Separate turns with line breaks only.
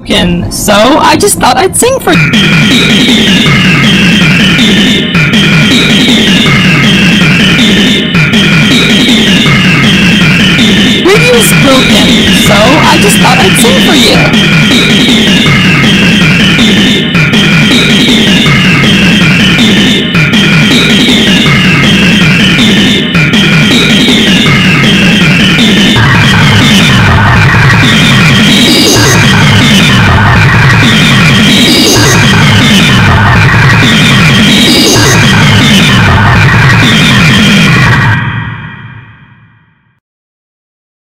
broken, so I just thought I'd sing for you. Radio's broken, so I just thought I'd sing for you.